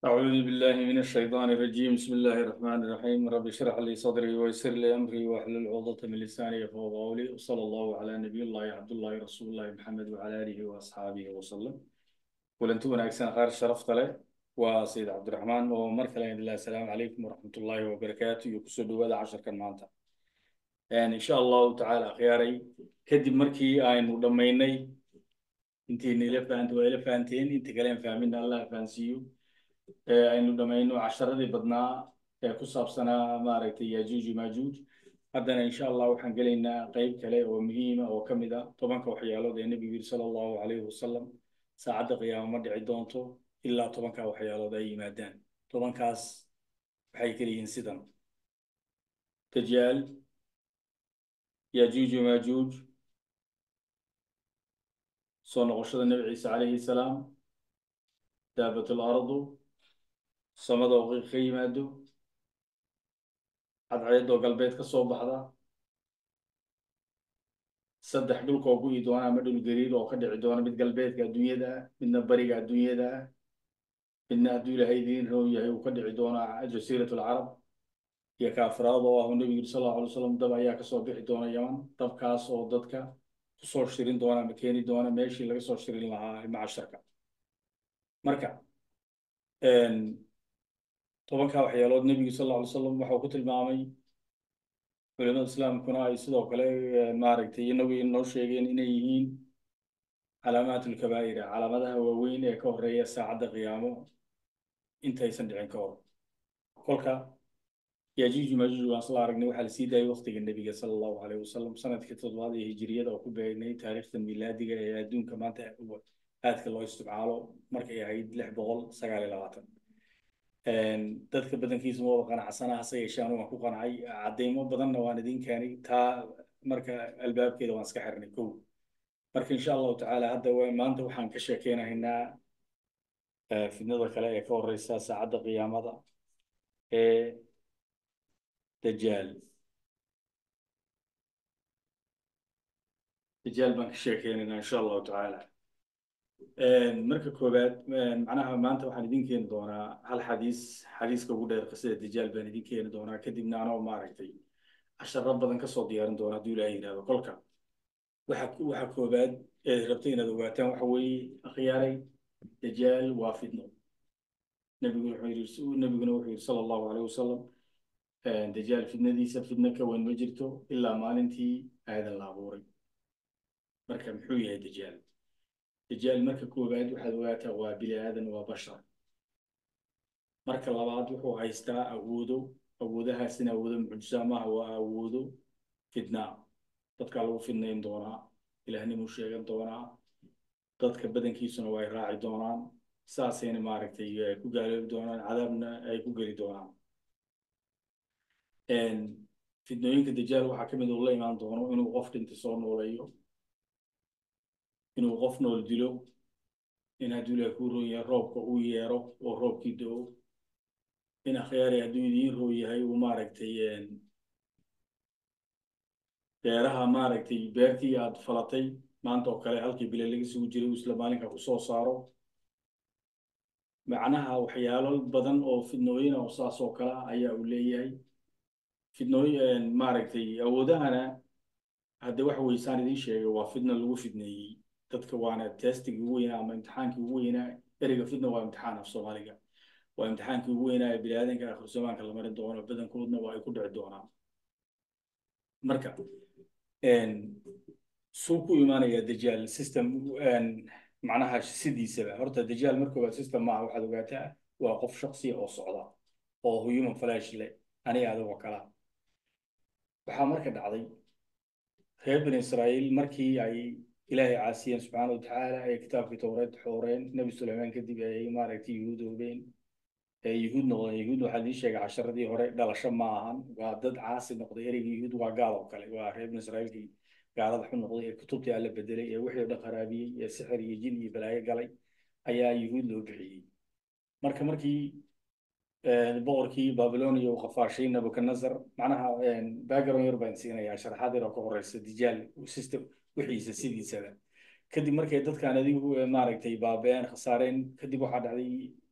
أعوذ بالله من الشيطان الرجيم بسم الله الرحمن الرحيم رب اشرح لي صدري ويسر لي أمري واحلل عقدة من لساني يفقهوا قولي وصلى الله على نبي الله عبد الله رسول الله محمد وعلى آله وأصحابه وسلم ولنتو wanaagsan qaar sharafta leh waa Sayid Cabdiraxmaan oo mar kale idin السلام عليكم ورحمة الله وبركاته iyo kusoo dhawaada casharkan maanta insha Allah taala khiyaaray kadib markii aynu dhameynay intii ila fahanteen inta kale fahmin Allah fahansiyo aynu dhamayno casharadii badnaa ee ku saabsanaa maaragtay Yajuuj Maajuuj haddana insha Allah waxaan gelaynaa qayb kale oo muhiim ah oo kamid ah tobanka waxyaalood ee Nabiga sallallahu alayhi wasallam saacada qiyaamo dhici doonto ilaa tobanka waxyaalood ay yimaadaan tobankaas waxay kaliyihiin sidan Dajaal Yajuuj Maajuuj soo noqoshada Nabi Ciise alayhi salaam daabatul ardu samada oo qiiq ka yimaado cadceedoo galbeed ka soo baxda saddex dhulka oo gu'i doona ama dhul gariir oo ka dhici doona mid galbeedka adduunyada ah midna bariga adduunyada ah midna hadduu ilaahay idiin roon yahay uu ka dhici doona jasiiratul carab iyo kaafiraad oo ah nabigu sallallahu alayhi wasallam dab ayaa ka soo bixi doona yaman dabkaas oo dadka ku soo shirin doona ama keeni doona meeshii laga soo shirin lahaa macasharka marka tobanka waxyaalood nabigu sallallahu alayhi wasallam waxa uu ku tilmaamay culimada islaamkuna ay sidoo kale maaragtay inagu inoo sheegeen inay yihiin calaamaatul kabaa'ir calaamadaha waaweyn ee ka horeeya saacadda qiyaamo intaysan dhicin ka hor kolka Yajuuj Maajuuj waan soo aragnay waxa la sii daayay waqtiga nabiga sallallahu alayhi wasallam sanadkii 7 ee hijriyada oo ku beegnay taariikhda miilaadiga ee adduunka maanta aadka loo isticmaalo markay ahayd 629 dadka badankiisa ma qanacsana hase yeeshaan waan ku qancay cadeymo badanna waan idin keenay taa marka albaabkeeda waan iska xirnay kow marka insha Allah taala hadda maanta waxaan ka sheekeynaynaa fidnada kale ee ka horeysa saacadda qiyaamada ee dajaal baan ka sheekeynaynaa insha Allah taala marka koobaad macnaha maanta waxaan idin keeni doonaa hal xadiiska ugu dheer qisada dajaal baan idin keeni doonaa kadibna anoo maaragtay casharo badan ka soo diyaarin doona hadduu ilaahay yidhaahdo kolka waxa koobaad ee rabtay inaad ogaataan waxa weeye akhyaaray dajaal waa fidno nabiguna wuxuu yidhi sala allahu alayhi wasalam dajaal fidnadiisa fidno ka weyn ma jirto ilaa maalintii aadan la abuuray marka muxuu yahay dajaal marka koobaad waxaad ogaataa waa bini aadan waa bashar marka labaad wuxuu haystaa awoodahaasina awoodo mucjiso maaha waa awoodo fidnaa dadka lagu fidnayn doonaa ilaahnimu sheegan doonaa dadka badankiisuna way raaci doonaan saasayna maaragtay ku gaaloobi doonaan cadaabna ay ku geli doonaan fidnooyinka dajaal waxaa ka mid uu la imaan doono inuu qof dhinta soo nooleeyo inuu qof nool dilo in hadduu ilaahay ku roon yahay roobka uu yeero oo roobkii da'o in akhyaari hadduu idiin roon yahay uu maaragtay beeraha maaragtay beertii aad falatay maanta oo kale halkii bile laga sugu jiray uu isla maalinka ku soo saaro macnaha waxyaalo badan oo fidnooyin oo saas oo kale ayaa uu leeyahay fidnooyin maaragtay awoodahana hadda wax weysaan idiin sheegay waa fidna lagu fidneeyey dadka waana testigii ugu weynaa ama imtixaankii ugu weynaa ereyga fidna waa imtixaan af Soomaaliga waa imtixaankii ugu weynaa ee bini'aadanka aakhir zamaanka la marin doono badankoodna waa ay ku dhici doonaan marka suu ku imaanaya dajaal system macnaha sidiisaba horta dajaal marka waa system maaha waxaad ogaataa waa qof shakhsiya oo socda oo human flash leh aniga adoo kala waxaa marka dhacday reer bani Israa'iil markii ay ilaahay caasiyeen subxaanahu wa tacaala ay kitaabkii towreed xooreen nabi Suleymaan kadib ay maaragtay yuhuudoobeen yuhuud noqdeen yuhuud waxaa lii sheegay casharadii hore dhalasho ma ahan waa dad caasi noqday ereyga yuhuud waa gaal oo kale waa reer bani Israa'iilkii gaalada xun noqday ee kutubtii alla bedelay ee wixii dhan kharaabiyey ee sixir iyo jin iyo balaayo galay ayaa yuhuud loo bixiyey markii boqorkii Babilonia uu qafaashay Nabukadnezar macnaha background yar baan siinayaa sharaxaad yar oo ka horeysa dajaal system wixiisa sidiisaba kadib markay dadkan adigu maaragtay baabeen khasaareen kadib waxaa dhacday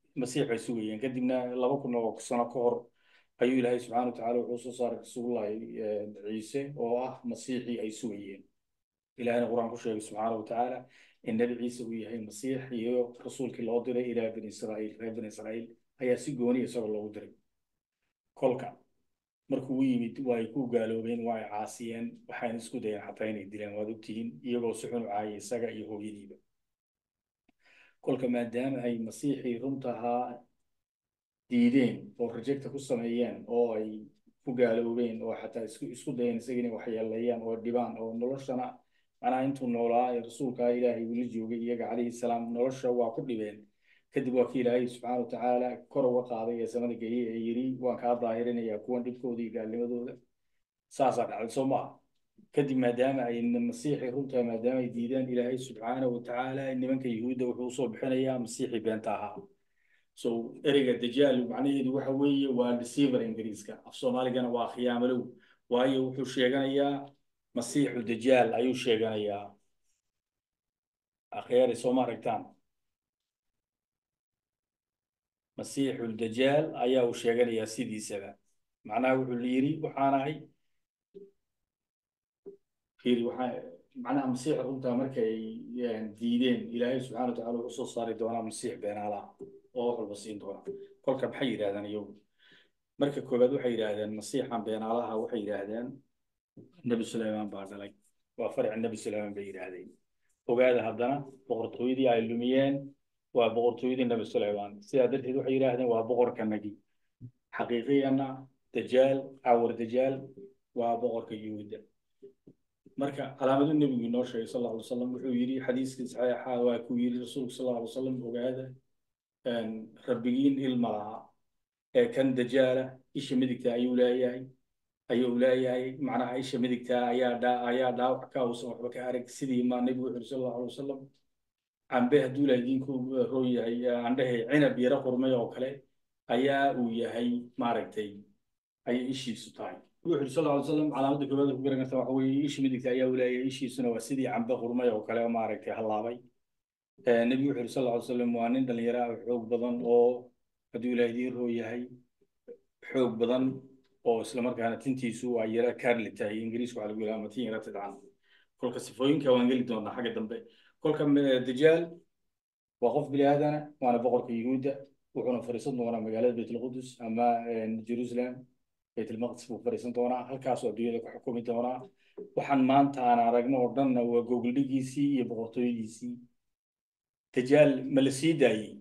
masiix ay sugayeen kadibna 2000 oo sano ka hor ayuu ilaahay subxaana watacaala wuxuu soo saaray rasuulullahi ciise oo ah masiixii ay sugayeen ilaahayna qur-aan ku sheegay subxaana watacaala in nabi ciise uu yahay masiix iyo rasuulkii loo diray ilaa bani israa'iil reer bani israa'iil ayaa si gooni isagoo loogu diray kolka markuu u yimid waa ay ku gaaloobeen waa ay caasiyeen waxayna isku dayeen xataa inay dilaan waad ogtihiin iyagoo si xun u caayay isaga iyo hooyadiiba kolka maadaama ay masiixii runtahaa diideen oo rejecta ku sameeyeen oo ay ku gaaloobeen oo xataa isku dayeen isaga inay waxyeeleeyaan oo dhibaan oo noloshana macnaha intuu noolaa ee rasuulka ilaahay uu la joogay iyaga calayhi salaam nolosha waa ku dhibeen kadib waa kii ilaahay subxaana watacaala kor uga qaaday ee samada geeyey ee yidhi waan kaa daahirinayaa kuwan dhibkooda iyo gaalnimadooda saasaa dhacday soo maaha kadib maadaama ay masiixii runtaa maadaama ay diideen ilaahay subxaana watacaala nimanka yuhuudda wuxuu usoo bixinayaa masiixii beenta ahaa so ereyga dajaal macnaheedu waxa weeye waa deceiver ingiriiska af soomaaligana waa khiyaamalow waayo wuxuu sheeganayaa masiixu dajaal ayuu sheeganayaa akhyaari sooma aragtaan masiixu dajaal ayaa uu sheeganayaa sidiisaba macnaha wuxuu yidhi waxaanahay fiiri waxaa macnaha masiixa runtaa markay diideen ilaahay subxaana watacaala wuxuu soo saari doonaa masiix beenaala oo wax walba siin doona kolka maxay yidhahdeen iyagu marka koowaad waxay yidhaahdeen masiixan beenaalaha waxay yidhaahdeen nebi suleymaan baa dhalay waa faric nebi suleymaan bay yidhaahdeen ogaada haddana boqortooyadii ay lumiyeen waa boqortooyadii nebi suleymaan sidaa darteed waxay yidhaahdeen waa boqorka nagi xaqiiqiyana dajaal cawar dajaal waa boqorka yuhuudda marka calaamadu nebigu inoo sheegay sal alla alay wasalam wuxuu yidhi xadiiskii saxiixa waa kuu yidhi rasuulku sal alla alay wasalam ogaada rabbigiin ilma laha ee kan dajaala isha midigta ayuu leeyahay macnaha isha midigta ayaa dhaawac ka uusan waxba ka arag sidii ma nebigu wuxuu yidhi sal allahu alay wasalam cambe hadduu ilahay diinku roo yahay andhahe cinab yaro qurmay oo kale ayaa uu yahay maaragtay ayay ishiisu tahay wuxuu yidhi sal alla alay wasalam calaamadda koowaad ku garan karta waxa weeye isha midigta ayaa uu leeyahay ishiisuna waa sidii cambe qurmay oo kale maaragtay hallaabay nebigu wuxuu yidhi sal alla alay wasalam waa nin dhalinyaro ah xoog badan oo hadduu ilahay diin roo yahay xoog badan oo isla markaana tintiisu waa yara kaarli tahay ingiriisku waxaa lagu yidhaha matin yara tidcan kolka sifooyinka waan geli doonaa xagga dambe kolka dajaal waa qof bini aadana waana boqorka yuhuudda wuxuuna fariisan doonaa magaalada baytulqudus ama jerusalem baytulmaqdis buu fariisan doonaa halkaasoo adduunyada ku xukumi doonaa waxaan maanta aan aragno oo dhanna waa gogoldhigiisii iyo boqortooyadiisii dajaal ma la sii daayey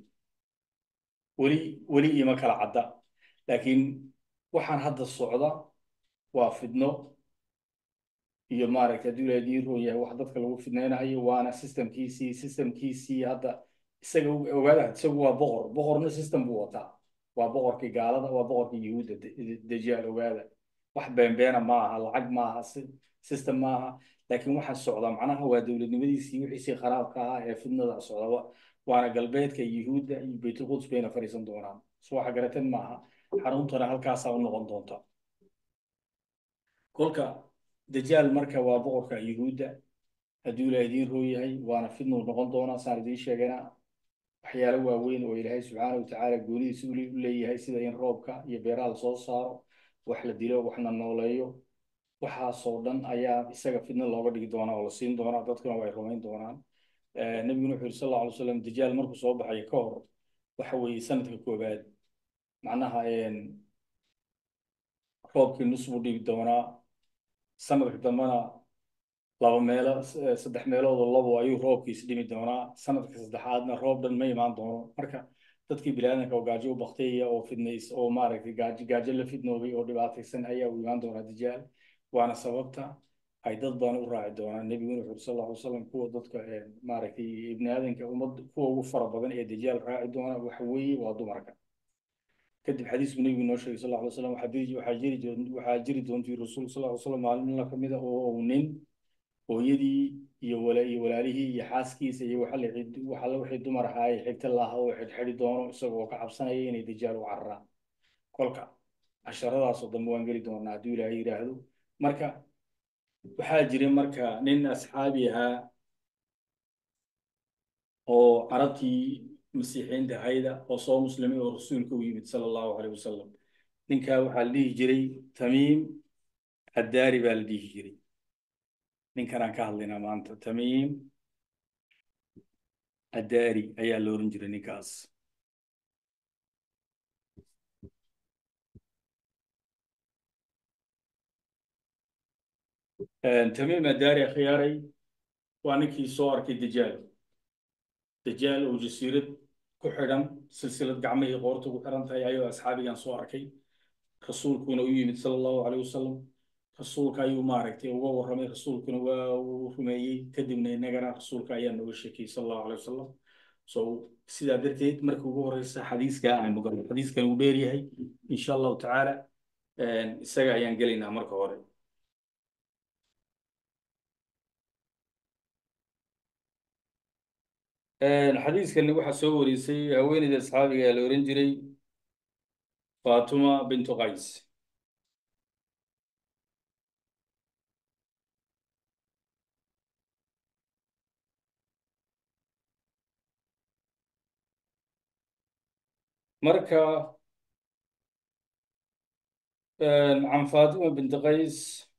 weli ima kala cadda laakiin waxaan hadda socda waa fidno iyo maaragtay hadduu ilaahay diin roo yahay wax dadka lagu fidnaynayo waana systemkiisii hadda isaga ogaada isagu waa boqorna system buu wataa waa boqorkii gaalada waa boqorkii yuhuudda dajaal ogaada wax beenbeena ma aha lacag ma aha system ma aha laakiin waxaan socdaa macnaha waa dowladnimadiisii wixiisii kharaabka ahaa ee fidnada socdaba waana galbeedka yuhuudda iyo baytulquds bayna fariisan doonaan so waxa garateen ma aha xaruntana halkaasaa u noqon doonta kolka dajaal marka waa boqorka yuhuudda hadduu ilaahay diin roo yahay waana fidnuu noqon doonaa saan idiin sheegana waxyaalo waaweyn oo ilaahay subxaana watacaala goonidiisa u leeyahay sida in roobka iyo beeraha lasoo saaro wax la dilo waxna nooleeyo waxaasoo dhan ayaa isaga fidna looga dhigi doonaa oo la siin doonaa dadkuna way rumayn doonaan nebiguna wuxuu yidhi sal alla alay wasalam dajaal markuu soo baxayo ka hor waxa weeye sanadka koowaad macnaha roobkii nus buu dhigi doonaa sanadka dambena saddex meelood oo labo ayuu roobkiis dhimi doonaa sanadka saddexaadna roob dhan ma imaan doono marka dadkii biniaadanka oo gaajo u bakteeya oo fidnays oo maaragtay gaajo la fidnoobay oo dhibaataysan ayaa u imaan doonaa dajaal waana sababta ay dad badan u raaci doonaan nebiguna wuxuu sal alla alay wasalam kuwa dadka maaragtay ibni aadanka ummad kuwa ugu fara badan ee dajaal raaci doona waxa weeye waa dumarka kadib xadiisku nebigu noo sheegay sal alla alay wasalam waxaa jiri doontii rasuulku sal alla alay wasalam maalin la kamid a oo uu nin hooyadii iyo walaalihii iyo xaaskiisa iyo waxalla wixii dumar ahaa ay xigta laha oo xidhxidhi doono isagoo ka cabsanaya inay dajaal u cararaan kolka casharadaasoo dambe waan geli doonaa hadduu ilaahay yidhaahdo marka waxaa jiray marka nin asxaabi ahaa oo carabtii masiixiyiinta hayda oo soo muslimay oo rasuulka u yimid sala allahu caleyh wasalam. ninkaa waxaa la dhihi jiray tamiim addaari baa la dhihi jiray. ninkanaan ka hadlaynaa maanta, tamiim addaari ayaa la oran jiray ninkaas. tamiim addaari akhyaaray waa ninkii soo arkay dajaal. dajaal oo jasiirad ku xidhan, silsilad gacmihii qoorta ku xiran tahay ayuu asxaabigan soo arkay. rasuulkuna u yimid sala allahu caleyh wasalam. rasuulka ayuu maaragtay uga warramay, rasuulkuna waa uu rumeeyey. kadibna innagana rasuulka ayaa nooga sheekiyey sala allahu caleyh wasalam. so sidaa darteed markii ugu horeysa xadiiska aynu galno, xadiiskan uu dheer yahay insha allahu tacaala. isaga ayaan gelaynaa marka hore. xadiiskani waxaa soo warisay haweeneyda asxaabiga ee la oran jiray faatuma bintu qays. marka can faatuma binti qays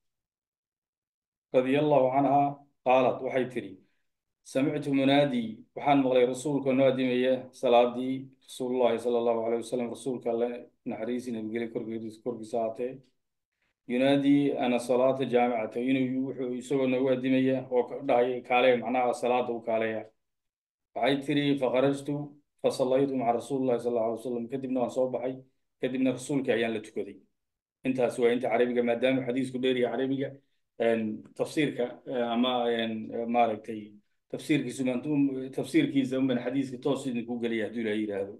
radia allahu canha qaalat waxay tidhi samictu munaadi waxaan maqlay rasuulka noo adimaya salaadii rasuulullahi sala allahu caleyh wasalam, rasuulka alle naxariisi nabigeli korkiisa haatee, yunaadii ana salaata jaamicata inuu wuxuu isagoo noogu adimaya oo dhahay kaaleya, macnaha salaada u kaaleya. waxay tidhi fakharajtu fasallaytu maca rasuulillahi sala allahu alay wasalam, kadibna waan soo baxay, kadibna rasuulkii ayaan la tukaday. intaas waa inta carabiga, maadaama xadiisku dheeriya carabiga. tafsiirka ama maaragtay tafsiirkiisa unban xadiiska toos idinku geliya hadduu ilaha yidhaahdo.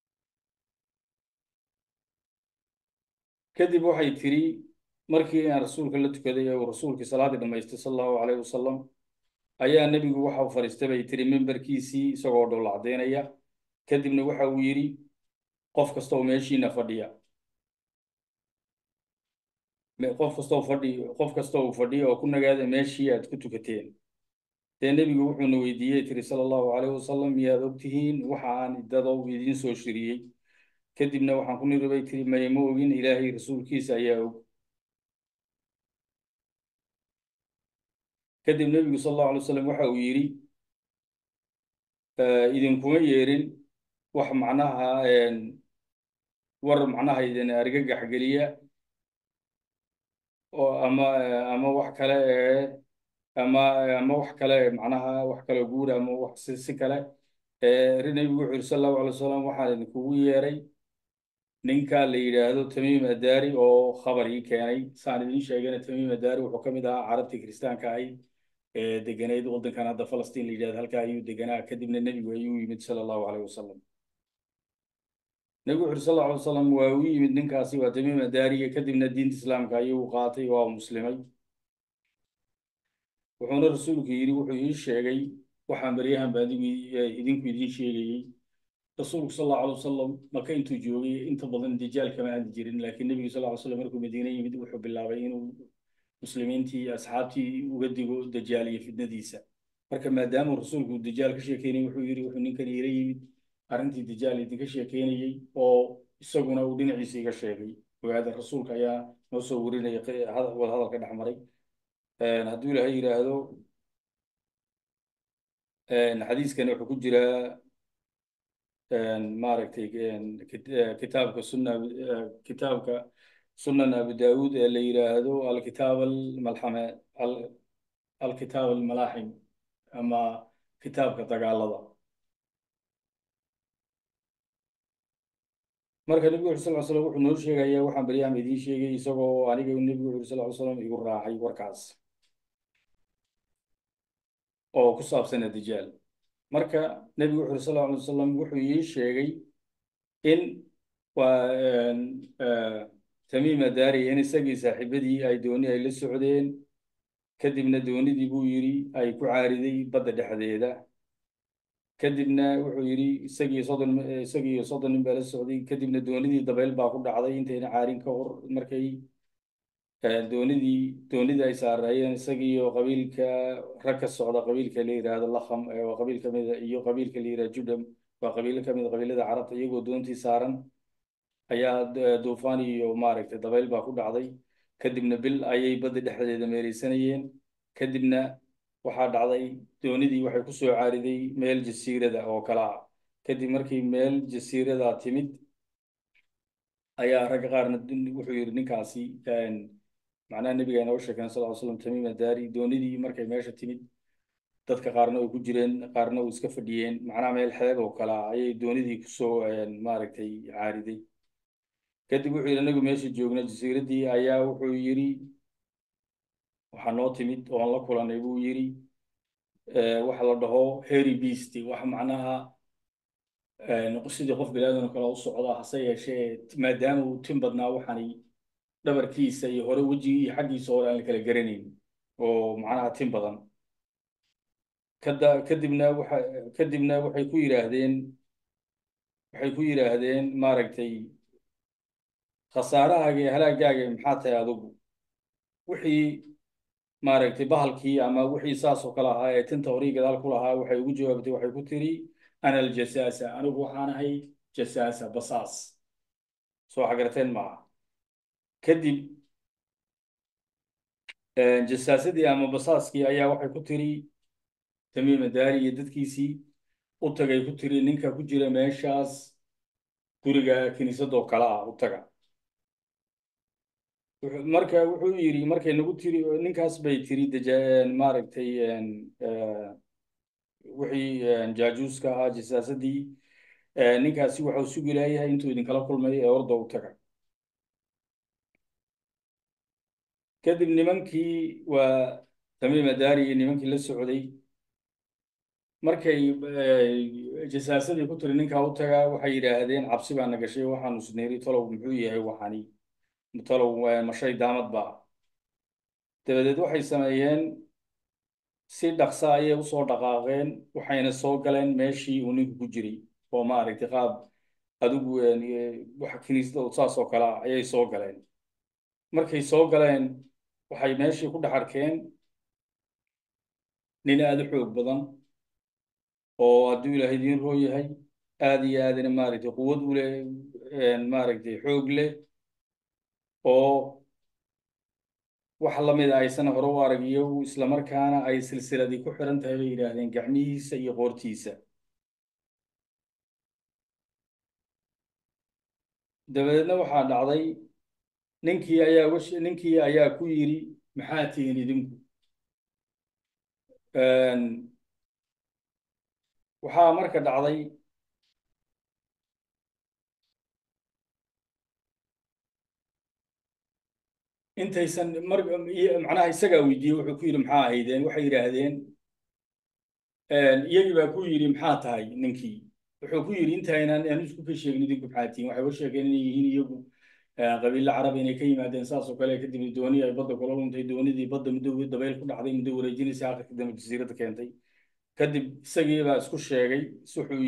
kadib waxay tiri markii aan rasuulka la tukaday oo rasuulkii salaadii dhammaystay sala allahu caleyh wasalam, ayaa nebigu waxa uu fadhiistay bay tiri mimbarkiisii isagoo dhoolla caddeynaya. kadibna waxa uu yidhi qof kasta oo meeshiina fadhiya, qof kasta uu fadhiyo oo ku nagaada meeshii aad ku tukateen. dee nebigu wuxuuna weydiiyey tiri sala allahu caleyh wasalam, miyaad ogtihiin waxa aan dadow idiin soo shiriyey? kadibna waxaan ku niri bay tiri maya ma ogin, ilaahay rasuulkiisa ayaa og. kadib nebigu sala allahu alay wasalam waxa uu yidhi idinkuma yeerin wax macnaha war macnaha idin argagax geliya oo ama wax kale ama wax kale macnaha wax kale guura ama wax si kale. nebigu wuxuu yidhi sala allahu alay wasalam waxaan idinkugu yeeray ninka la yidhaahdo tamiim addaari oo khabar ii keenay. saan idin sheegayna tamiim addaari wuxuu ka mid ahaa carabtii kiristaanka ahayd ee deganeyd waddankan hadda falastiin la yidhahdo, halkaa ayuu deganaa. kadibna nebigu ayuu yimid sala allahu caleyh wasalam. nebigu wuxu uri sal allahu alay wasalam waa u yimid ninkaasi, waa tamiim addaariga. kadibna diinta islaamka ayuu qaatay, waa muslimay. wuxuuna rasuulku yidhi wuxuu ii sheegay waxaan baryahan ba idinku idiin sheegayey. rasuulku sal allahu alay wasalam maka intuu joogay inta badan dajaal kama hadli jirin, laakiin nebigu sal ly slam markuu madiine yimid wuxuu bilaabay inuu muslimiintii asxaabtii uga digo dajaal iyo fitnadiisa. marka maadaama rasuulku dajaal ka sheekeynayay wuxuu yidhi wuxuu ninkan iila yimid arrintii dajaal idinka sheekeynayey oo isaguna uu dhinaciisa iga sheegay. ogaada rasuulka ayaa noo soo warinaya wada hadalka dhex maray. hadduu ilaahay yidhaahdo xadiiskani wuxuu ku jiraa maaragtay kitaabka sunan abu daawud ee la yidhaahdo alkitaab almalaaxim ama kitaabka dagaalada. marka nebigu wuxu sal ly slam wuxuu noo sheegayaa waxaan baryahan idiin sheegay, isagoo aniga nebigu wuxu sal ly slam igu raacay warkaas oo ku saabsana dajaal. marka nebigu wuxu uri sal lla alay wasalam wuxuu ii sheegay in waa tamiim addaari in isagii saaxiibadii ay dooni ay la socdeen. kadibna doonidii buu yidhi ay ku caariday badda dhexdeeda. kadibna wuxuu yidhi isagii soddon nin baa la socday. kadibna doonidii dabeyl baa ku dhacday intayna caarin ka hor. markay doonidii ay saarayeen isagiiyo qabiilka rag ka socda qabiilka la yidhaahdo lakham qabiil ka mida iyo qabiilka la yidhahdo judam waa qabiilo ka mid a qabiilada carabta, iyagoo doontii saaran ayaa duufaan iyo maaragtay dabayl baa ku dhacday. kadibna bil ayay badda dhexdeeda meereysanayeen. kadibna waxaa dhacday doonidii waxay ku soo caariday meel jasiirada oo kale ah. kadib markii meel jasiirada timid ayaa ragga qaarna wuxuu yidhi ninkaasi macnaha nebiga inooga sheekeen sal ly slam tamiim addaari, doonidii markay meesha timid dadka qaarna ay ku jireen, qaarna uu iska fadhiyeen, macnaha meel xeeb oo kale ah ayay doonidii kusoo maaragtay caariday. kadib wuxuu yidhi anagu meesha joogna jasiiraddii ayaa wuxuu yidhi waxaa noo timid oo aan la kulanay buu yidhi waxa la dhaho hairy beast, wax macnaha sidii qof bilaadan oo kale u socda, hase yeeshee maadaama uu tin badnaa waxaani dhabarkiisa iyo hore wejigii iyo xaggiisa hore aan la kala garanayn oo macnaha tin badan. kadibna waxay ku yidhaahdeen maaragtay khasaarahaaga iyo halaagaaga maxaa tahay adigu? wixii maaragtay bahalkii ama wixii saas oo kale ahaa ee tinta horii gadaal ku lahaa waxay ugu jawaabtay, waxay ku tiri ana aljasaasa, anigu waxaan ahay jasaasa, basaas. soo xagarteen maaha. kadib jasaasadii ama basaaskii ayaa waxay ku tiri tamiim addaari iyo dadkiisii u tagay, ku tiri ninka ku jira meeshaas guriga kiniisadoo kale ah u taga. marka wuxuu yidhi markay nagu tiri ninkaas bay tiri maaragtay wixii jaajuuska ahaa jasaasadii, ninkaasi waxau sugi laayahay intuu idinkala kulmay ee orda u taga. kadib nimankii waa tamiim addaari iyo nimankii la socday markay jasaasadii ku tiri ninkaa u taga, waxay yidhaahdeen cabsi baa na gashay, waxaanu isneeri talow muxuu yahay waxani, talow mashay daamad ba. dabadeed waxay sameeyeen si dhaqsa ayay usoo dhaqaaqeen, waxayna soo galeen meeshii uu ninku ku jiray oo maaragtay qaab adigu wax kiniisada saas oo kale ah ayay soo galeen. markay soo galeen waxay meeshii ku dhex arkeen nin aada u xoog badan oo hadduu ilaahay idiin roo yahay aada iyo aadana maaragtay quwad u leh, maaragtay xoog leh, oo wax lamida aysan hore u arag, iyo islamarkaana ay silsiladii ku xiran tahay bay yidhaahdeen gacmihiisa iyo qoortiisa. dabadeedna waxaa dhacday ninkii ayaa ku yidhi maxaa tihiin idinku? waxaa marka dhacday intaysan macnaha isagaa weydiiyey, wuxuu ku yidhi maxaa ahaydeen? waxay yidhaahdeen iyagii baa ku yidhi maxaa tahay? ninkii wuxuu ku yidhi intaynaan aan isku ka sheegin idinku maxaa tihiin. waxay uga sheegeen inay yihiin iyagu qabiilo carab inay ka yimaadeen saas oo kale. kadibna dooni ay badda kula luntay, doonidii badda muddo dabayl ku dhacday, muddo wareejinaysa aakhirka dambe jasiiradda keentay. kadib isagii baa isku sheegay, wuxuu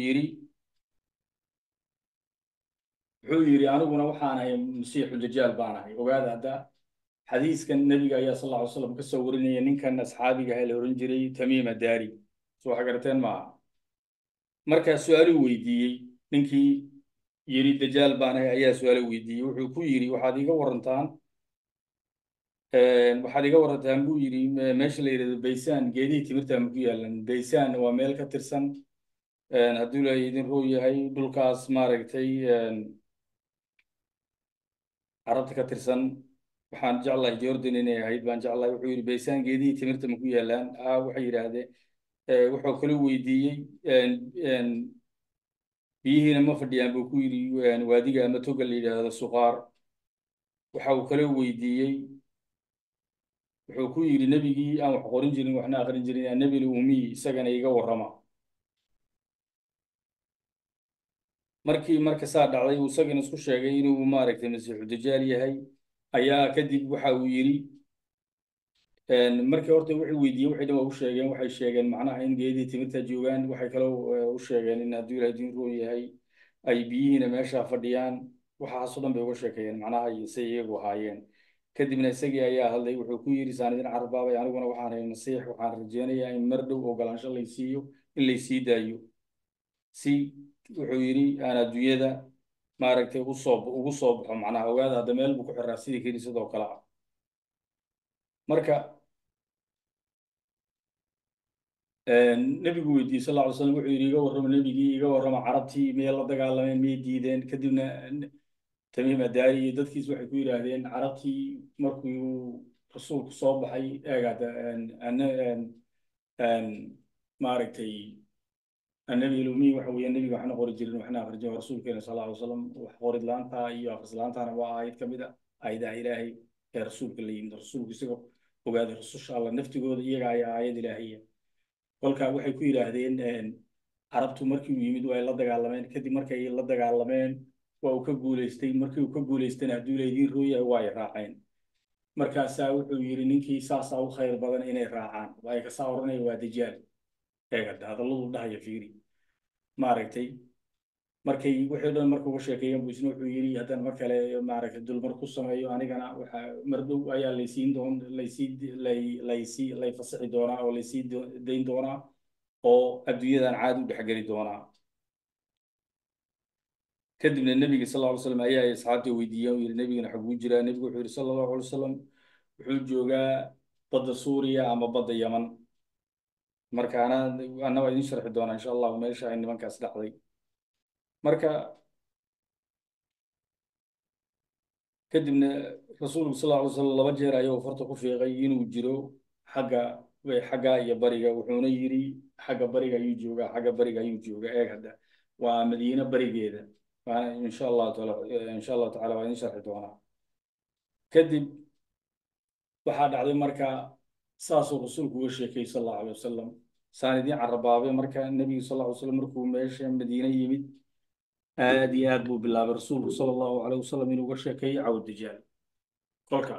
yidhi aniguna waxaan ahay masiixu dajaal baan ahay. ogaada hadda xadiiskan nebiga ayaa sal alla ly slam ka soo warinaya ninkan asxaabiga ah la oran jiray tamiim addaari. soo xagarateen maaha. markaa su-aaluu weydiiyey ninkii yidhi dajaal baan ahay ayaa su-aalo weydiiyey. wuxuu ku yidhi waxaad iga warantaan buu yidhi meesha la yidhahdo baysaan geedihii timirta ma ku yaalan? baysaan waa meel ka tirsan hadduu ilaahay idin roo yahay dhulkaas maaragtay carabta ka tirsan. waxaan jeclahay jordan inay ahayd baan jeclahay. wuxuu yidhi baysaan geedihii timirta ma ku yaalaan? waxay yidhaahdeen. wuxuu kala weydiiyey biyihiina ma fadhiyaan buu ku yidhi waadiga ama toga la yidhaahdo suqaar. waxa uu kala weydiiyey, wuxuu ku yidhi nebigii aan wax qorin jirin waxna aqrin jirin nebil umiy isagana iga warrama. marka saa dhacday uu isagana isku sheegay inuu maaragtay masiixu dajaal yahay, ayaa kadib waxa uu yidhi markii horta waxay weydiiyeen waxay dhan waa u sheegeen. waxay sheegeen macnaha in geedii timirta joogaan. waxay kaloo u sheegeen in hadduu ilaahay idin roo yahay ay biyihiina meesha fadhiyaan. waxaasoo dhan bay uga sheekeeyeen macnaha say iyagu ahaayeen. kadibna isagii ayaa hadlay, wuxuu ku yidhi saanidin carbaabay, aniguna waxaan ahay masiix, waxaan rajeynayaa in mar dhow ogolaansho laysiiyo in laysii daayo si wuxuu yidhi aan adduunyada maaragtay ugu soo baxo macnaha ogaada hadda meel buu ku xiraa sidii kiniisadoo kale ah marka nebigu weydiiyey sal lla alay slam wuxuu yidhi iga warrama nebigii iga warrama carabtii miyay la dagaalameen miyay diideen kadibna tamiim adaari iyo dadkiis waxay ku yidhaahdeen carabtii markuu rasuulku soo baxay eegada maaragtay النبي الأمي وحوي النبي وحنا قري جرين وحنا أخرجه رسول كنا صلى الله عليه وسلم وحقورد لانتا إياه أخرج لانتا أنا وآيد كمدة آيد إلهي يا رسول كل يوم رسول كسيكو وقاد الرسول إن شاء الله نفتي قول إياه آيد إلهية قولك وحي كوي لهذين عربتو مركي ويمد وإلا دقالمين كدي مركي إلا دقالمين وكقوليستين مركي وكقوليستين هدو ليدين روية واي راعين مركا ساوي ويرينيكي ساسا وخير بدن إني راعان واي كساورني وادجال هذا الله ده يفيري maaragtay markay wixii dhan markuu ka sheekeeyay buu isna wuxuu yiri hadan mar kale maaragtay dul mar ku sameeyo anigana waxa mardow ayaa lay fasaxi doonaa oo laysiin deyn doonaa oo adduunyadan caadi u dhexgeli doonaa kadibna nabiga sallallahu alayhi wasallam ayaa asxaabta weydiiyay oo yiri nabigana xaguu jiraa nabigu wuxuu yiri sallallahu alayhi wasallam wuxuu joogaa badda Suuriya ama badda Yaman marka ana waa idin sharxi doonaa insha Allah meesha ay nimankaas dhacday marka kadibna rasuulku sallallahu alayhi wasallam laba jeer ayuu farta ku fiiqay inuu jiro xagga iyo bariga wuxuuna yiri xagga bariga ayuu joogaa eeg hadda waa Madiina barigeeda waana insha Allah taala waa idin sharxi doonaa kadib waxaa dhacday marka saasoo rasuulku uga sheekay sallallahu alayhi wasallam saanidii carabaabay marka nabiga sallallahu alayhi wasallam markuu meesha Madiina yimid aad iyo aad buu bilaabay rasuulku sallallahu alayhi wasallam inuu uga sheekay cawd dijaal kolka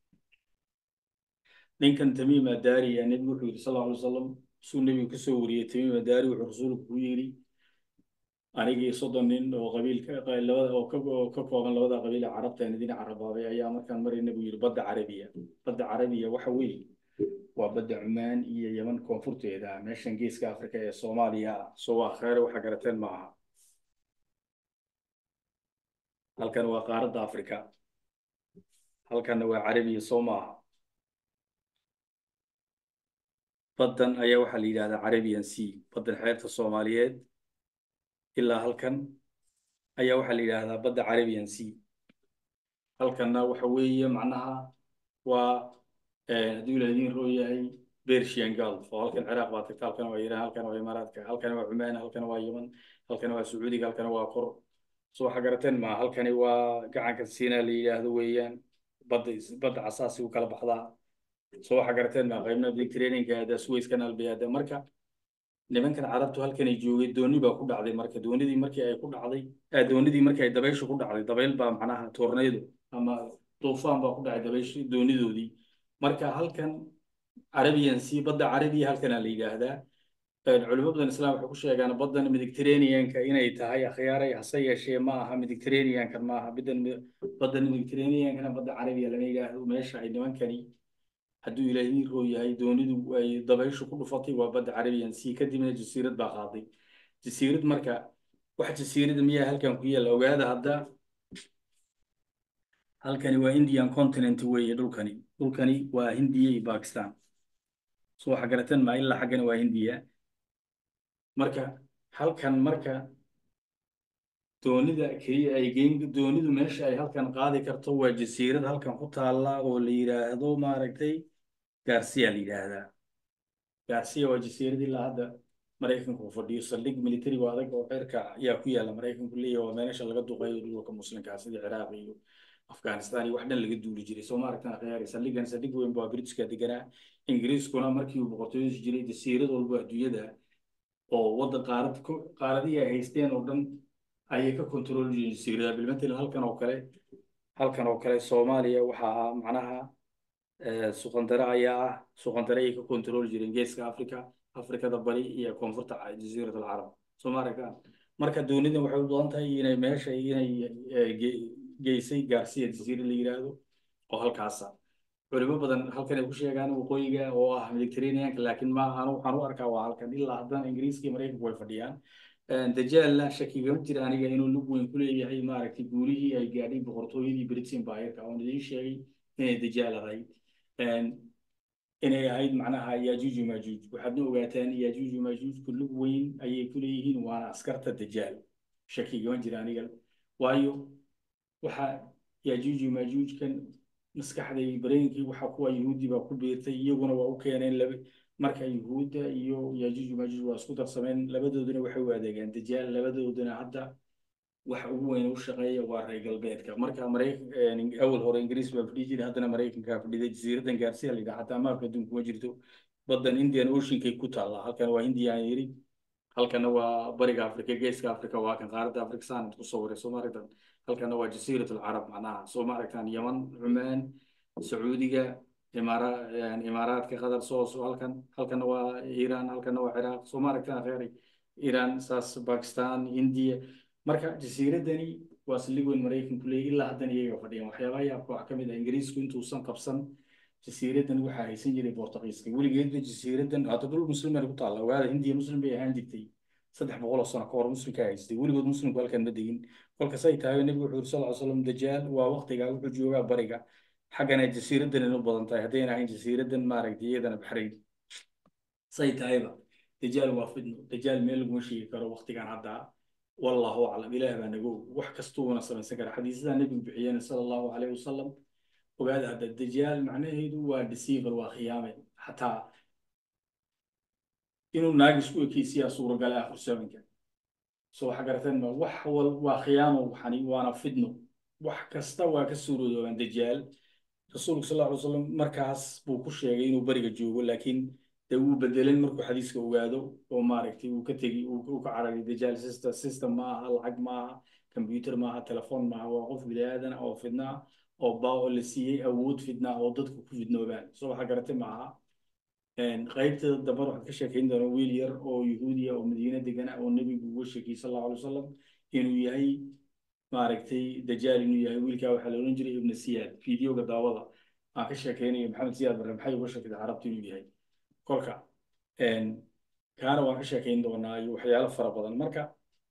ninkan Tamiim Adaari ayaa nabigu wuxuu yiri sallallahu alayhi wasallam suu nabigu ka soo wariyay Tamiim Adaari wuxuu rasuulku ku yiri anigii 30 nin oo qabiilka labada oo ka kooban labada qabiil ee carabta ee carabaabay ayaa markaan maray nabigu yiri badda carabiya waxa weeye waa badda Cumaan iyo Yaman koonfurteeda meeshan geeska Afrika ee Soomaaliya soo waa khayr waxa garateen ma aha halkan waa qaaradda Afrika halkan waa carabiya Soomaa baddan ayaa waxa la yiraahdaa Arabian Sea badda xeebta Soomaaliyeed ilaa halkan ayaa waxa la yiraahdaa badda Arabian Sea halkanna waxa weeye macnaha waa hadduu ilaahin rooyahay Persian Gulf oo halkan Ciraaq baa tagta halkan waa Iran halkan waa Imaaraadka halkan waa Cumaan halkan waa Yaman halkan waa Sacuudiga halkan waa kor soo waxa garateen ma halkani waa gacanka Siinaa la yiraahdo weeyaan badda asaasi u kala baxdaa soo waxa garateen ma qaybna Mediterranean-ka ee Suez Canal biyaada marka nimankan carabtu halkan ay joogay dooni baa ku dhacday marka doonidii markii ay dabayshu ku dhacday dabayl baa macnaha tornado ama toofaan baa ku dhacay dabayshii doonidoodii marka halkan Arabian Sea badda Carabiya halkan la yiraahdaa culimada islaam waxay ku sheegaan baddan Mediterranean-ka inay tahay akhyaaray hase yeeshee ma aha Mediterranean-ka ma aha baddan Mediterranean-ka badda Carabiya lama yiraahdo meesha ay nimankani hadduu ilaahay rooyahay doonidu ay dabayshu ku dhufatay waa badda Arabian Sea kadibna jasiirad baa qaaday jasiirad marka wax jasiirad miyaa halkan ku yaala ogaada hadda halkani waa Indian continent weeye dhulkani waa Hindiya iyo Pakistan soo waxa garateen ma ilaa xaggana waa Hindiya marka halkan marka doonidu meesha ay halkan qaadi karto waa jasiirad halkan ku taala oo la yiraahdo maaragtay Garcia la yiraahdaa Garcia waa jasiirad ilaa hadda Mareykanku fadhiyo saldhig military waa adag oo xeerka ayaa ku yaala Mareykanku leeyahay waa meesha laga duqeeyo dhulka muslimka sida Ciraaq iyo Afghanistan iyo wax dhan laga duuli jiray soo maaragtay khiyaari saldhig weyn baa British-ka deganaa Ingiriiskuna markii uu boqortooyada jiray jasiirad walba adduunyada oo wadda qaaradii ay haysteen oo dhan ayay ka control jireen jasiiradaha bilmatal halkan oo kale Soomaaliya waxa macnaha suqandara ay ka control jireen geeska Afrikada bari iyo koonfurta jasiirada Carab Soomaaliya marka doonida waxay u doon tahay inay meesha geysay Garcia jasiirad la yiraahdo oo halkaas culimo badan halkan ay ku sheegaan waqooyiga oo ah Mediterranean laakiin ma waxaan u arkaa waa halkan ilaa haddana Ingiriiska iyo Mareykanku way fadhiyaan dajaal la shakigama jira aniga inuu lug weyn ku leeyahay maaragtay guulihii ay gaadhay boqortooyadii British Empire-ka oon idiin sheegay inay dajaal ahayd inay ahayd macnaha yaajuuj maajuuj waxaadna ogaataan yaajuuj maajuujku lug weyn ayay ku leeyihiin waana askarta dajaal shakigama jira aniga waayo waxa yaajuuj maajuujkan maskaxday bareenkii waxa kuwa yuhuudi baa ku beertay iyaguna waa u keeneen marka yuhuudda iyo yaajuuj maajuuj waa isku darsameen labadooduna waxay u adeegaan dajaal labadooduna hadda waxa ugu weyn u shaqeeya waa reer galbeedka marka awal hore ingiriis baa fadhi jiray haddana maraykankaa fadhiday jasiiradan gaarsiya la yidhaha xataa maapka adduunka ma jirto baddan indian oceankay ku taallaa halkan waa indian yiri halkana waa bariga afrika geeska afrika waa kan qaaradda afrika saanad ku sawiray soo maaragtan halkana waa jasiiratul carab macnaha soo maaragtan yaman cumaan sacuudiga imaaraadka qatar soo halkana waa iiraan halkana waa ciraaq soo maaragtan reer iiraan saas bakistan hindiya marka jasiiradani waa saldhig weyn maraykanku leeyahay ilaa haddana iyaga fadhiyaan waxyaabaha yaabka waxaa ka mid ah ingiriisku intuusan qabsan jasiiradan waxaa haysan jiray Boortaqiiska weligeedba jasiiradan hadda dhul muslimaan ku taalla ogaada hindiya muslim bay ahaan jirtay 300 sano ka hor muslimka haystay weligood muslimku halkan ma degin kolkaas ay tahay nabigu wuxuu sallallahu alayhi wasallam dajaal waa waqtiga wuxuu joogaa bariga xaggana jasiiradan inuu badan tahay haddayna ahayn jasiiradan maaragtay iyadana baxrayn say tahayba dajaal waa fidno dajaal meel laguma sheegi karo waqtigan hadda والله أعلم إله بنقول وحكستونا صلى الله عليه حديث النبي بحيان صلى الله عليه وسلم وقال هذا الدجال معناه هو ديسيفر وخيامة حتى إنه ناقص كيسيا صورة قال آخر سبعين كان سو حقرتنا وخيامة وحني وأنا فدنه وحكستوا كسورة عن الدجال رسول صلى الله عليه وسلم مركز بوكش يعني وبرجع جوا لكن uu bedeleen markuu xadiiska ogaado oo maaragtay uu ka tagi uu ka cararay dajaal system ma aha lacag ma aha computer ma aha telefoon ma aha waa qof bini'aadan oo fidnaa oo baa la siiyey awood fidnaa oo dadku ku fidnoobaan soo waxa garatay ma aha qaybta dambe waxaad ka sheekayn doonaa wiil yar oo yahuudiya oo madiina degana oo nabigu uga sheekiyey sallallahu alayhi wasallam inuu yahay maaragtay dajaal inuu yahay wiilkaa waxaa la oran jiray ibn siyaad fiidiyoga daawada aan ka sheekaynayo maxamed siyaad barre maxay uga sheekayday carabta inuu yahay kolka kaana waan ka sheekayn doonaa iyo waxyaalo fara badan marka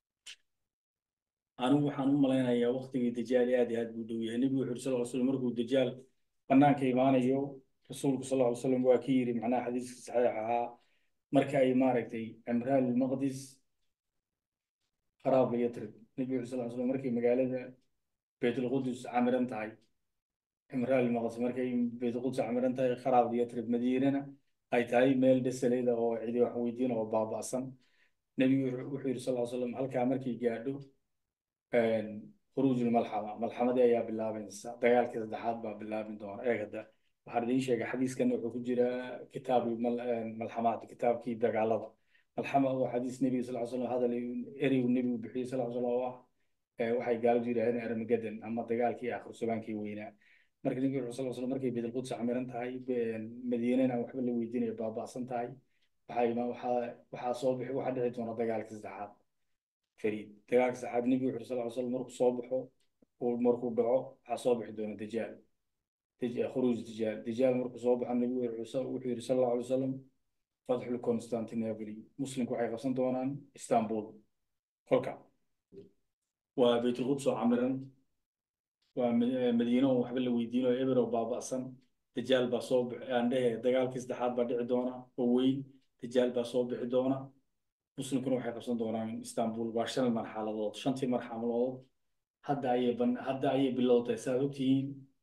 anigu waxaan u malaynayaa waqtigii dajaal aad iyo aad buu dhow yahay nebigu wuxuu sallallahu alayhi wasallam markuu dajaal banaanka imaanayo rasuulku sallallahu alayhi wasallam waa ka yiri macnaha xadiiska saxiix ahaa marka ay maaragtay amraal maqdis kharaab yatrib nebigu sallallahu alayhi wasallam markay magaalada baytul qudus camiran tahay amraal maqdis markay baytul qudus camiran tahay kharaab yatrib madiinana ay tahay meel dhasalayda oo cidi wax weydiin oo baaba'san nebigu wuxuu yiri sallallahu alayhi wasallam halkaa markay gaadho khuruuj malxamadii ayaa bilaabaysa dagaalkii saddexaad baa bilaabin doona eegada waxaan idiin sheegay xadiiskan wuxuu ku jiraa kitaab malxamaad kitaabkii dagaalada malxama waa xadiis nebiga sallallahu alayhi wasallam hadal ereygu nebigu bixiyey sallallahu alayhi wasallam oo ah waxay gaaladu yidhahdeen armageddon ama dagaalkii aakhir subaankii weynaa marka nebigu wuxuu sallallahu alayhi wasallam markay baytul quds camiran tahay madiinana waxba la weydiinayo baaba'san tahay waxaa soo bixi waxaa dhici doona dagaalkii saddexaad فريد دجاج سعد النبي صلى الله عليه وسلم مركو صبحه ومركو دعو حصابح دون دجال خروج دجال مركو صبح النبي صلى الله عليه وسلم فتح القسطنطينية مسلم كوحي قصن دونان اسطنبول خلقا وبيت القدس عمرا ومدينة وحبل ويدينه إبرة وبابا أصلا دجال بصوبح عنده دجال كيس دحات بدع دونا ووين دجال بصوبح دونا مسلمكuna waxay qabsan doonaan Istanbul waa 5 marxaladood 5 marxaladood hadda ayay bilowday saad ogtihiin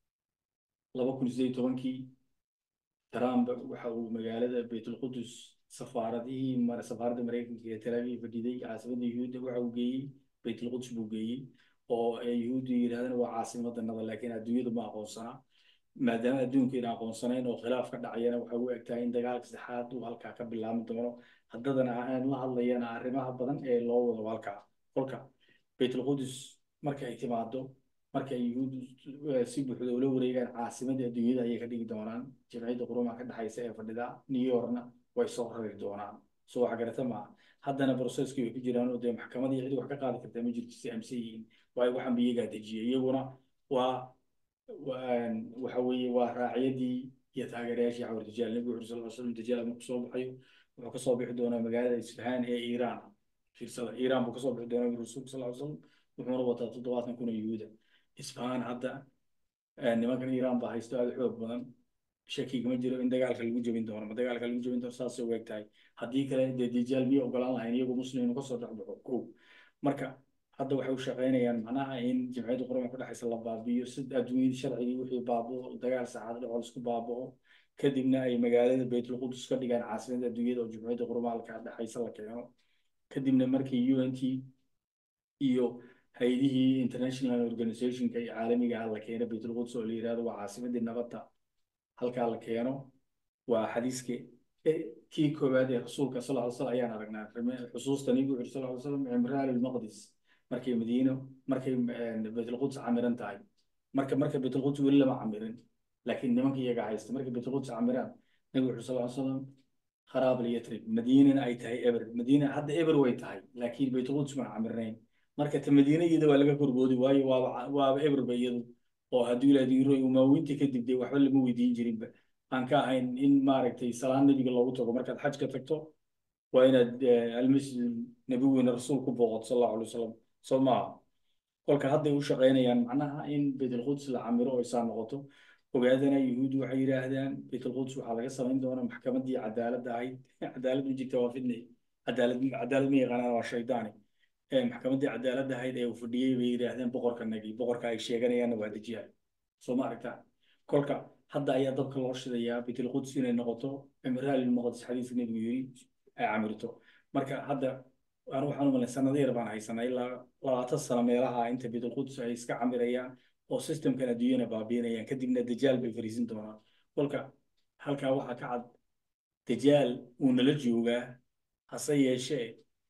2018kii Trump waxa uu magaalada Baytul Qudus safaaradda Mareykanka ee Tel Aviv fadhiday caasimadda Yuhuudda waxa uu geeyey Baytul Qudus buu geeyey oo ay Yuhuuddu yiraahdeen waa caasimadda nabad laakiin adduunyada ma aqoonsana maadaama adduunka aan aqoonsanayn oo khilaaf ka dhacayana waxa uu egtahay in dagaalka saddexaad uu halkaa ka bilaaban doono haddana aan la hadlayana arrimaha badan ee loo wado halkaa kolka baytul qudus marka ay timaado marka ay yuhuuddu si buuxda ula wareegaan caasimadda adduunyada ayay ka dhigi doonaan jimciyadda qurumaha ka dhaxaysa ee fadhida New Yorkna way soo rari doonaan soo waxa garata ma haddana processkii ay ku jiraan oo dee maxkamadii cid wax ka qaadi kartaa ma jirto si amsiyiin way waxaan biyaga dejiyay iyaguna waxa weeye waa raaciyadii iyo taageerayaashii xawar dajaal nabiga sallallahu alayhi wasallam dajaal markuu soo baxayo wuxuu ka soo bixi doonaa magaalada Isfahan ee Iiraan fiirsada iiraan buu kasoo bixi doonaa rasuulka sal ly slam wuxuuna wataa 70,000 oo yuhuuda isfahan hadda nimankan iiraan baa haysto aada u xoog badan shaki kama jiro in dagaalka lagu jebin doono ma dagaalka lagu jebin doono saasay u eg tahay haddii kale dee dijaal miyay ogolaan lahayn iyagoo muslim inuu kasoo dhexbaxo kow marka hadda waxay u shaqaynayaan macnaha in jamciyadda qurumaha ka dhexaysa la baabi'iyo si adduunyadii sharcigii wixii baaba'o dagaal saacad dhexoo laisku baaba'o kadibna ay magaalada baytulqudus ka dhigaan caasimadda adduunyada oo jamciyadda qurumaha ka dhexaysa la keeno kadibna markii UNT iyo hay-adihii international organizationka iyo caalamiga ah la keeno baytulqudus oo la yidhahdo waa caasimadii nabadda halkaa la keeno waa xadiiskii kii koowaad ee rasuulka sal ly slam ayaan aragnaa xusuusta nabigu wuxuu sal ly slam cimraan almaqdis markay madiino markay baytulquds camiran tahay marka baytulquds weli lama camirin laakiin nimanka iyaga haysta markay baytulquds camiraan nabigu wuxuu sal ly slam kharaab liyatrib madiinana ay tahay eber madiina hadda eber way tahay laakiin baytulquds ma camirnayn marka ta madiina iyada waa laga korboodi waayo waaba eberba iyadu oo haddii ilaahay yiro umaawintii kadib dee waxba lama weydiin jirinba aan ka ahayn in maaragtay salaan nabiga loogu tago markaad xajka tagto waa inaad almasjid nabigeyna rasuul ku booqato sal allahu alay wasalam soo maaha kolka hadday u shaqaynayaan macnaha in baytulquds la camiro oo isaa noqoto ogaadana yuhuud waxay yidhaahdaan baytulquds waxaa laga samayn doonaa maxkamaddii cadaaladda ahayd cadaalad ma jirta waa fidnay cadaalad ma yaqaanaan waa shaydaani maxkamaddii cadaaladda ahayd ee uu fadhiyey bay yidhaahdeen boqorkanagii boqorka ay sheeganayaanna waa dejiyaal soo ma aragtaa kolka hadda ayaa dabka loo shidayaa baytulquds inay noqoto cimraan lilmaqdis xadiiska nebigu yiri ay camirto marka hadda anu waxaan u malay sanado yar baan haysanaa ilaa 20 sano meelaha inta baytulquds ay iska camirayaan oo systemkan adduunyana baabiinayaan kadibna dajaal bay fariisin doonaan kolka halkaa waxaa ka cad dajaal uu nala joogaa hase yeeshee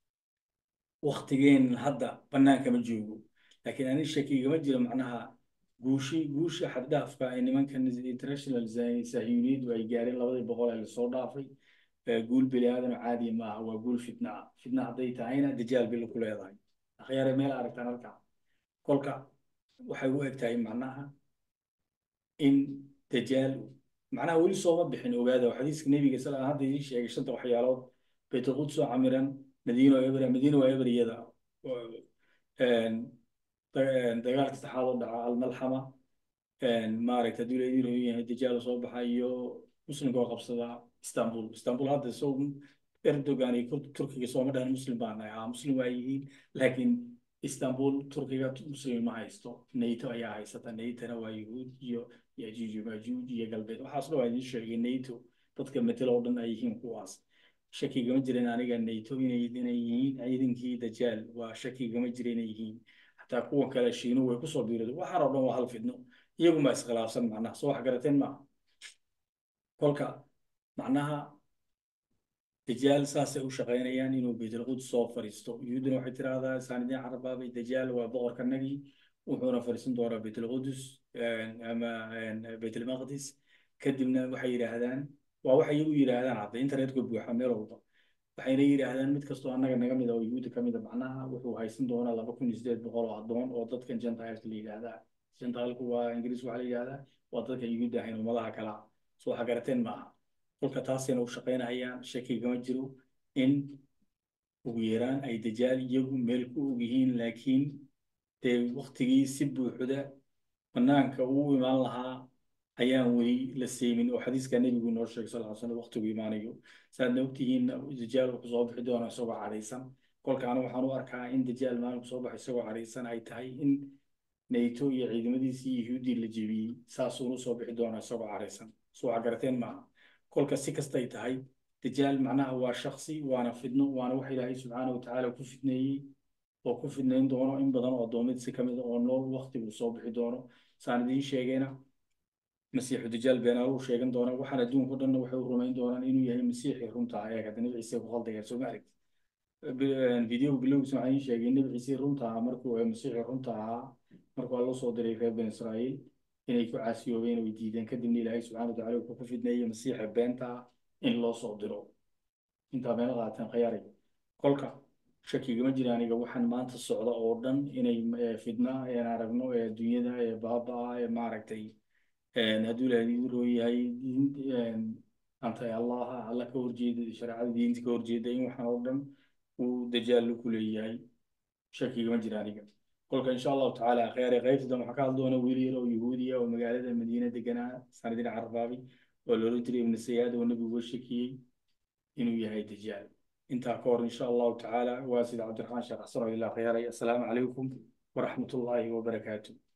waktigeen hadda banaanka ma joogo laakiin ani shakigama jiro macnaha guusha xad dhaafka ee nimankan international sahyuuniyadu ay gaareen 200 ee lasoo dhaafay guul bini aadan caadi ma aha waa guul fitna hadday tahayna dajaal bil ku leedahay akhyaare meel aragtaan halkaa kolka waxay u eg tahay macnaha in dajaal macnaha weli sooma bixin ogaada xadiiska nebiga sal hadda idin sheegay 5 waxyaalood baytulquds oo camiran madiino waa eber iyada dagaalka saxaad oo dhaca almalxama maaragta haddii la idin yahay dajaal soo baxa iyo muslimka oo qabsada istanbul hadda soo erdogan iyo turkiga sooma dhahan muslim baan nahay muslim waa yihiin laakiin istanbul turkiga muslim ma haysto nato ayaa haysata natona waa yuhuud iyo yajuuj majuuj iyo galbeed waxaas dhan waa idin sheegay nato dadka matelo oo dhan ay yihiin kuwaas shakigama jirin aniga nato inay yihiin ciidankii dajaal waa shakigama jira inay yihiin xataa kuwa kale shiinu way kusoo biirado waxaan oo dhan waa hal fidno iyaguma iskhilaafsan macnaha soo wax garateen maaha kolka macnaha dajaal saasay u shaqaynayaan inuu baytulquds soo fariisto yuhuuduna waxay tiraahdaa saanidiin carabaabay dajaal waa boqorkanagii wuxuuna fariisin doonaa baytulquds ama baytulmaqdis kadibna waxay yidhaahdaan waa waxay iyagu yidhaahdaan hadda internetka buuxa meel walba waxayna yidhaahdaan mid kastoo annaga naga mid ah oo yuhuudda ka mid a macnaha wuxuu haysan doonaa 2,800 oo addoon oo dadkan gentileska la yidhaahdaa gentilku waa ingiriis waxaa la yidhahdaa waa dadkan yuhuudda ahayn ummadaha kala soo waxa garateen maaha kolka taasayna u shaqaynayaan shakigama jiro in ugu yaraan ay dajaal iyagu meel ku og yihiin laakiin dee waktigii si buuxda banaanka uu imaan lahaa ayaan weli la seemin oo xadiiska nebigu noo sheegay sal ly slam waqtigu imaanayo saadna ogtihiin dajaal wuxuu soo bixi doonaa isagoo cadhaysan kolka anigu waxaan u arkaa in dajaal maalinku soo baxo isagoo cadhaysan ay tahay in nato iyo ciidamadiisii yuhuuddii la jebiyey saasuuna usoo bixi doonaa isagoo cadhaysan soo waxa garateen maaha kolka si kastay tahay dajaal macnaha waa shaksi waana fidno waana wax ilaahay subxaana watacaala ku fidneeyey oo ku fidnayn doono in badan oo addoommadiisa ka mid a oo nool waqtigu soo bixi doono saan idiin sheegayna masiixu dajaal beenaaluu sheegan doona waxaan adduunka dhanna waxay u rumayn doonaan inuu yahay masiixii runta ah eeg hadda nebi ciise ku khaldayaan soo ma aragti videoga bilowgiisa waxaan idiin sheegay nebi ciise runta ahaa markuu masiixii runta ahaa markuu alla soo diray reer bani israa'iil inay ku caasiyoobeen way diideen kadibna ilaahay subxaana watacaala wuxuu ku fidneeyey masiixa beenta in loo soo diro intaa meelo qaateen khayaaray kolka shakigama jira aniga waxaan maanta socda oo dhan inay fidna aan aragno ee adduunyada ee baaba-a ee maaragtay hadduu ilaahay u rooyahay anta allaha alla ka horjeeda shareecada diinta ka horjeeda in waxaan oo dhan ودجال كل ياي شكي ما جرى aniga kolka insha allahu tacaala khayr qaybta waxaa ka hadli doona wiil yar oo yahuudiya oo magaalada madiina deganaa sanadina carbaabay oo loola jiray ibn sayaad oo nabigu shakiyey inuu yahay dajaal intaa ka hor insha allahu tacaala waa sida cabdiraxmaan sheekh xasan oo ilaa khayray assalaamu calaykum waraxmatullaahi wabarakaatuh